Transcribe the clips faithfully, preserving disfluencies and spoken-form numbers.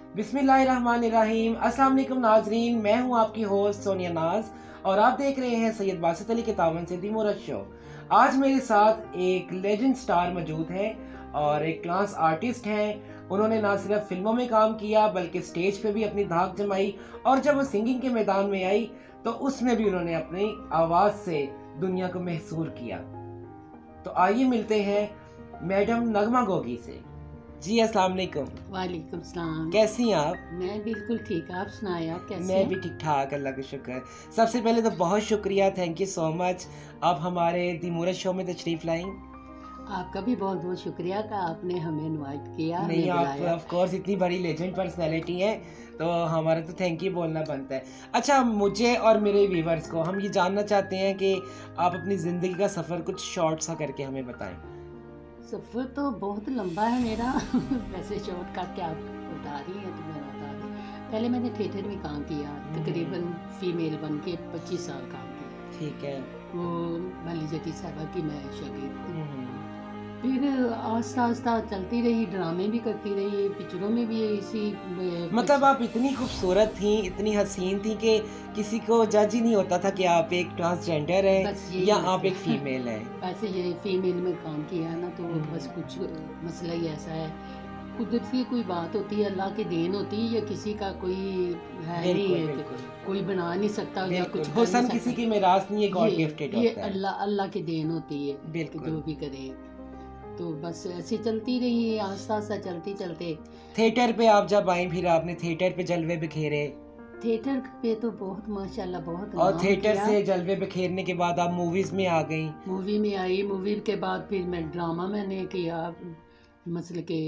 बिस्मिल्लाहिर्रहमानिर्रहीम। अस्सलाम वालेकुम नाजरीन, मैं हूं आपकी होस्ट सोनिया नाज और आप देख रहे हैं सैयद बासित अली के तावन से दी मुरत शो। आज मेरे साथ एक लेजेंड स्टार मौजूद है और एक क्लास आर्टिस्ट हैं। उन्होंने ना सिर्फ फिल्मों में काम किया बल्कि स्टेज पे भी अपनी धाक जमाई और जब वो सिंगिंग के मैदान में आई तो उसमें भी उन्होंने अपनी आवाज़ से दुनिया को महसूर किया। तो आइए मिलते हैं मैडम नगमा गोगी से। जी अस्सलाम वालेकुम। वालेकुम सलाम। कैसी हैं आप? मैं बिल्कुल ठीक, आप सुनाए, आप कैसे मैं हैं? भी ठीक ठाक, अल्लाह का शुक्र। सबसे पहले तो बहुत शुक्रिया, थैंक यू सो मच, आप हमारे दी मुरत शो में तशरीफ लाएं। आपका भी बहुत बहुत शुक्रिया कि आपने हमें इनवाइट किया। नहीं, आप ऑफ कोर्स इतनी बड़ी लेजेंड पर्सनैलिटी हैं तो हमारा तो थैंक यू बोलना बनता है। अच्छा, मुझे और मेरे व्यूवर्स को हम ये जानना चाहते हैं कि आप अपनी ज़िंदगी का सफ़र कुछ शॉर्ट सा करके हमें बताएं। सफ़र तो बहुत लंबा है मेरा वैसे शॉर्ट का क्या बता रही है तो मैं बता रही। पहले मैंने थिएटर में काम किया, तकरीबन फीमेल बन के पच्चीस साल काम किया। ठीक है। वो वाली जटी साहबा की मैं शागिर्द थी। फिर आस्ता आस्ता चलती रही, ड्रामे भी करती रही, पिक्चरों में भी इसी। मतलब आप इतनी खूबसूरत थी, इतनी हसीन थी कि किसी को जज ही नहीं होता था कि आप एक ट्रांसजेंडर हैं या आप एक फीमेल हैं। वैसे ये फीमेल में काम किया है ना तो बस कुछ मसला ही ऐसा है, कुदरत की कोई बात होती है, अल्लाह की देन होती है या किसी का कोई है नहीं है, कोई बना नहीं सकता या कुछ हुस्न किसी की मिरास नहीं है, गॉड गिफ्टेड होता है। ये अल्लाह अल्लाह की देन होती है, जो भी करे। तो बस ऐसे चलती रही, आस्ता आस्ता चलती चलते। थिएटर पे आप जब आई फिर आपने थिएटर पे जलवे बिखेरे। थिएटर पे तो बहुत माशाल्लाह बहुत। और थिएटर से जलवे बिखेरने के बाद आप मूवीज में आ गई। मूवी में आई, मूवी के बाद फिर मैं ड्रामा मैंने किया, मतलब के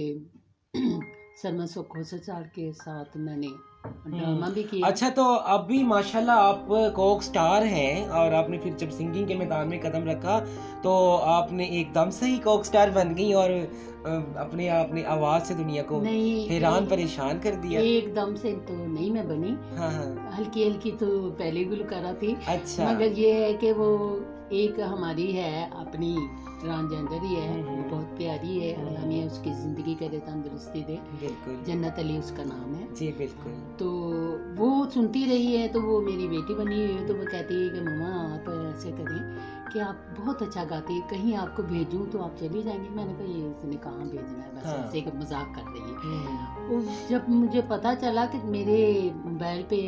सरमा सुखोसा सर के साथ मैंने ड्रामा भी किया। अच्छा, तो अब भी माशाल्लाह आप कोक स्टार हैं और आपने फिर जब सिंगिंग के मैदान में कदम रखा तो आपने एकदम से ही कोक स्टार बन गई और अपने अपनी आवाज़ से दुनिया को हैरान परेशान कर दिया। एकदम से तो नहीं मैं बनी, हाँ हाँ, हल्की हल्की तो पहले गुलकारा थी। अच्छा, मगर ये है कि वो एक हमारी है अपनी ट्रांसजेंडर ही है, बहुत प्यारी है, अल्लाह में उसकी ज़िंदगी करे तंदुरुस्ती दे। बिल्कुल, जन्नत अली उसका नाम है। जी बिल्कुल। तो वो सुनती रही है तो वो मेरी बेटी बनी हुई है, तो वो कहती है कि मम्मा आप ऐसे करें कि आप बहुत अच्छा गाती है, कहीं आपको भेजूं तो आप चली जाएंगी। मैंने कहा ये इसने कहाँ भेजना है, बस हाँ। ऐसे एक मजाक कर रही है। और जब मुझे पता चला कि मेरे मोबाइल पे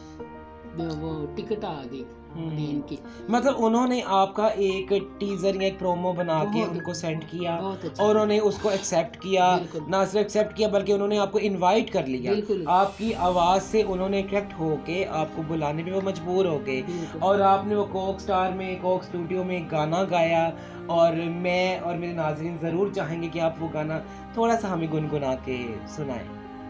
वो टिकट आ गई ट्रेन की, मतलब उन्होंने आपका एक टीजर या एक प्रोमो बना के उनको सेंड किया अच्छा। और उन्होंने उसको एक्सेप्ट किया, ना सिर्फ एक्सेप्ट किया बल्कि उन्होंने आपको इनवाइट कर लिया। आपकी आवाज़ से उन्होंने अट्रैक्ट होके आपको बुलाने पे वो मजबूर हो गए और आपने वो कोक स्टार में, कोक स्टूडियो में गाना गाया। और मैं और मेरे नाज़रीन ज़रूर चाहेंगे कि आप वो गाना थोड़ा सा हमें गुनगुना के सुनाएं।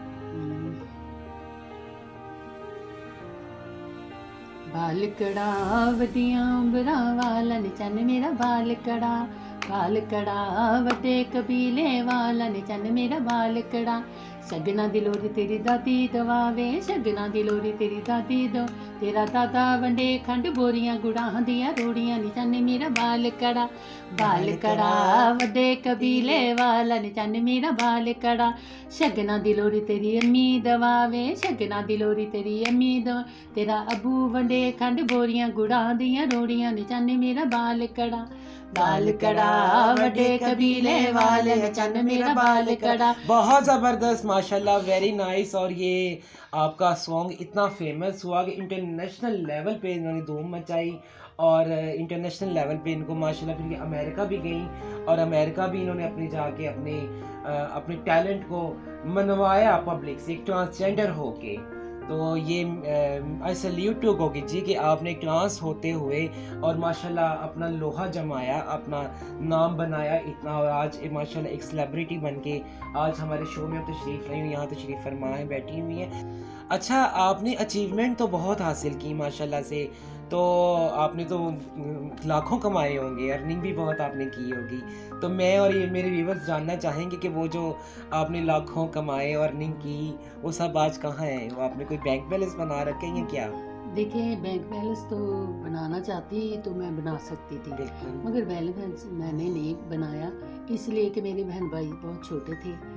बाल कड़ा वडियां उंबरा वाला ने चन मेरा बाल कड़ा, बाल कड़ा वडे कबीले वाला ने चन मेरा बाल कड़ा। सगना दी लोरी तेरी दादी दवावे, सगना दी लोरी तेरी दादी दो, तेरा दादा वंडे खंड बोरियां गुड़ां दिया रोड़ियां नी चन मेरा बाल कड़ा, बाल कड़ा वडे कबीले वाला नी चन मेरा बाल कड़ा। सगना दी लोरी तेरी अम्मी दवावे, सगना दी लोरी तेरी अम्मी दो, तेरा अबू वंडे खंड बोरियां गुड़ां दिया रोड़ियां नी चन मेरा बाल कड़ा, बाल कड़ा वडे कबीले वाले चन मेरा बाल कड़ा। बहुत ज़बरदस्त, माशाल्लाह, वेरी नाइस। और ये आपका सॉन्ग इतना फेमस हुआ कि इंटरनेशनल लेवल पे इन्होंने धूम मचाई और इंटरनेशनल लेवल पे इनको माशाल्लाह फिर अमेरिका भी गई और अमेरिका भी इन्होंने अपनी जाके अपने अपने टैलेंट को मनवाया पब्लिक से, एक ट्रांसजेंडर होके। तो ये I salute to Gogi ji कि आपने ट्रांस होते हुए और माशाल्लाह अपना लोहा जमाया, अपना नाम बनाया इतना और आज माशाल्लाह एक सेलिब्रिटी बन के आज हमारे शो में अब तशरीफ़ लाई हुई, यहाँ तशरीफ़ फरमा है, बैठी हुई हैं। अच्छा, आपने अचीवमेंट तो बहुत हासिल की माशाल्लाह से, तो आपने तो लाखों कमाए होंगे, अर्निंग भी बहुत आपने की होगी। तो मैं और ये मेरे व्यूवर्स जानना चाहेंगे कि वो जो आपने लाखों कमाए और अर्निंग की वो सब आज कहाँ है? वो आपने कोई बैंक बैलेंस बना रखे हैं क्या? देखिए, बैंक बैलेंस तो बनाना चाहती तो मैं बना सकती थी, मगर बैलेंस मैंने नहीं बनाया, इसलिए कि मेरे बहन भाई बहुत छोटे थे।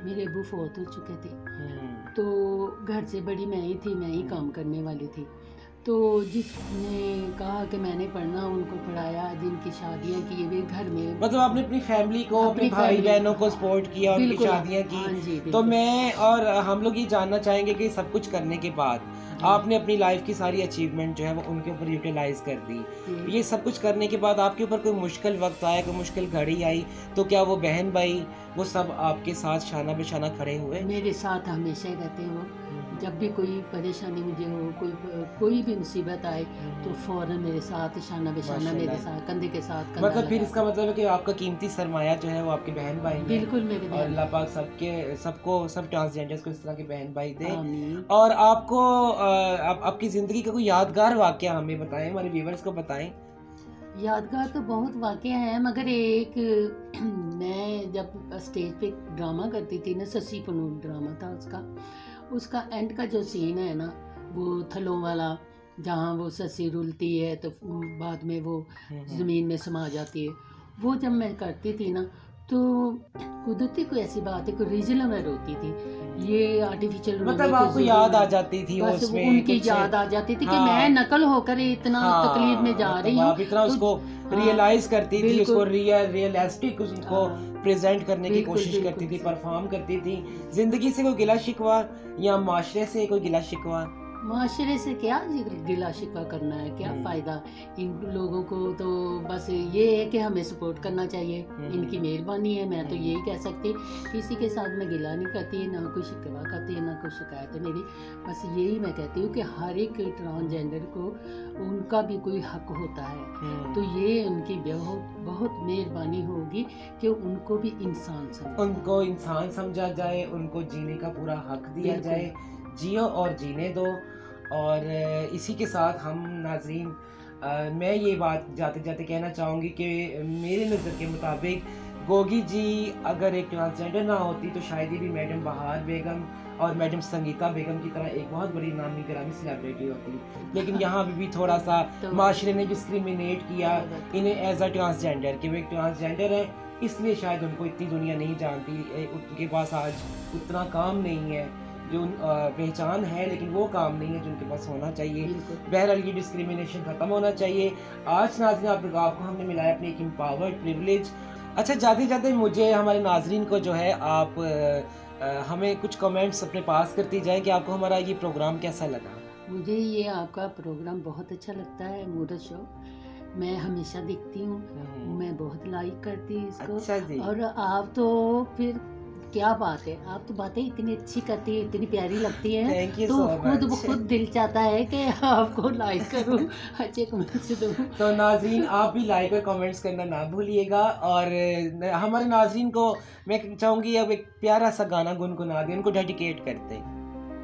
मेरे अबू फौत हो चुके थे, हम्म। तो घर से बड़ी मैं ही थी, मैं ही काम करने वाली थी। तो जिसने कहा कि मैंने पढ़ना, उनको पढ़ाया, जिनकी शादियां की वे घर में, मतलब आपने अपनी फैमिली को, अपने अपनी भाई फैमिली- बहनों को सपोर्ट किया, उनकी बिल्कुल, शादियां की। हाँ जी, तो बिल्कुल। मैं और हम लोग ये जानना चाहेंगे कि सब कुछ करने के बाद आपने अपनी लाइफ की सारी अचीवमेंट जो है वो उनके ऊपर यूटिलाइज कर दी। जी। ये सब कुछ करने के बाद आपके ऊपर कोई मुश्किल वक्त आया, कोई मुश्किल घड़ी आई, तो क्या वो बहन भाई वो सब आपके साथ शाना बेशाना खड़े हुए? मेरे साथ हमेशा ही रहते हैं वो। जब भी कोई परेशानी मुझे हो, कोई कोई भी मुसीबत आए, तो फौरन मेरे साथ शाना बेशाना मेरे साथ, कंधे के साथ कंधा मतलब फिर लगा। इसका मतलब है कि आपका कीमती सरमाया जो है वो आपके बहन भाई हैं। बिल्कुल मेरे और बहन। अल्लाह पाक सबके सबको सब ट्रांसजेंडर्स को इस तरह के बहन भाई दे। आमीन। और आपको अ, आप, आपकी ज़िंदगी का कोई यादगार वाक़या हमें बताएं, हमारे व्यूअर्स को बताएं। यादगार तो बहुत वाक़या हैं, मगर एक मैं जब स्टेज पे ड्रामा करती थी ना, ससी फनून ड्रामा था उसका उसका एंड का जो सीन है ना, वो थलों वाला, जहाँ वो ससी रुलती है तो बाद में वो ज़मीन में समा जाती है, वो जब मैं करती थी ना, तो कुदरती कोई ऐसी बात है, कोई रीजनल में रोती थी, ये आर्टिफिशियल मतलब आपको याद आ जाती थी बस उसमें उनकी कुछ- याद आ जाती थी कि हाँ। मैं नकल होकर इतना हाँ, तकलीफ में जा मतलब रही हूँ, आप इतना तो- उसको हाँ, रियलाइज करती थी, बिल्कुल। उसको रियल रियलिस्टिक उसको हाँ, प्रेजेंट करने की बिल्कुल, कोशिश बिल्कुल करती थी, सही। परफॉर्म करती थी। जिंदगी से कोई गिला शिकवा या माशरे से कोई गिला शिकवा? माशरे से क्या गिला शिकवा करना है, क्या हम्म। फ़ायदा। इन लोगों को तो बस ये है कि हमें सपोर्ट करना चाहिए, हम्म। इनकी मेहरबानी है। मैं तो यही कह सकती, किसी के साथ मैं गिला नहीं करती, ना कोई शिकवा करती है, ना कोई शिकायत है मेरी। बस यही मैं कहती हूँ कि हर एक ट्रांसजेंडर को उनका भी कोई हक होता है, हम्म। तो ये उनकी बहुत बहुत मेहरबानी होगी कि उनको भी इंसान समझे। उनको इंसान समझा जाए, उनको जीने का पूरा हक दिया बिल्कुल। जाए, जियो और जीने दो। और अ, इसी के साथ हम नाज़रीन, अ, मैं ये बात जाते जाते कहना चाहूँगी कि मेरे नज़र के मुताबिक गोगी जी अगर एक ट्रांसजेंडर ना होती तो शायद ही भी मैडम बहार बेगम और मैडम संगीता बेगम की तरह एक बहुत बड़ी नामी गिरामी सेलिब्रिटी होती। लेकिन यहाँ भी, भी थोड़ा सा तो- माशरे ने डिस्क्रिमिनेट किया इन्हें एज अ ट्रांसजेंडर, कि वो एक ट्रांसजेंडर है, इसलिए शायद उनको इतनी दुनिया नहीं जानती, ए, उनके पास आज उतना काम नहीं है, जो उन- अ, पहचान है लेकिन वो काम नहीं है जो उनके पास होना चाहिए। बिल्कुल। बहरहाल ये डिस्क्रिमिनेशन ख़त्म होना चाहिए। आज नाज़रीन आप आपको हमने मिलाया अपनी एक एम्पावर्ड प्रिविलेज। अच्छा, जाते जाते मुझे हमारे नाज़रीन को जो है आप आ, आ, हमें कुछ कमेंट्स अपने पास करती जाएं कि आपको हमारा ये प्रोग्राम कैसा लगा। मुझे ये आपका प्रोग्राम बहुत अच्छा लगता है, मूरत शो। मैं हमेशा देखती हूँ, मैं बहुत लाइक करती हूँ इसको। अच्छा जी। और आप तो फिर क्या बात है, आप तो बातें इतनी अच्छी करती है, इतनी प्यारी लगती है, Thank you तो so खुद much. खुद दिल चाहता है कि आपको लाइक करूँ, अच्छे कमेंट्स दूँ। तो नाज़रीन आप भी लाइक और कमेंट्स करना ना भूलिएगा। और न- हमारे नाज़रीन को मैं चाहूँगी अब एक प्यारा सा गाना गुनगुना दें, उनको डेडिकेट करते हैं।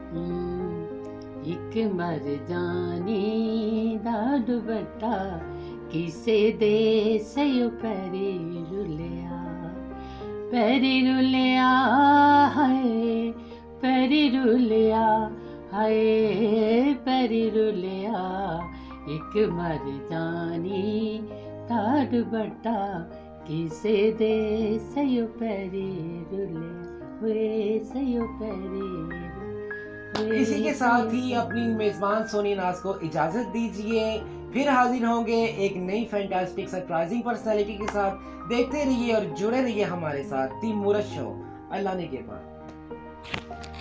हम्म, एक मर जाने दा दुपट्टा किसे दे सयो पैरी रुलिया, पैरी रुलिया हाय, पैरी रुलिया हाय, पैरी रुलिया, एक मर जानी दा दुपट्टा किसे दे सयो पैरी रुलिया, हुए सयो पैरी रुलिया। इसी के साथ ही अपनी मेजबान सोनी नाज को इजाजत दीजिए। फिर हाजिर होंगे एक नई फैंटास्टिक सरप्राइजिंग पर्सनालिटी के साथ। देखते रहिए और जुड़े रहिए हमारे साथ। दी मूरत शो। अल्लाह ने के बाद।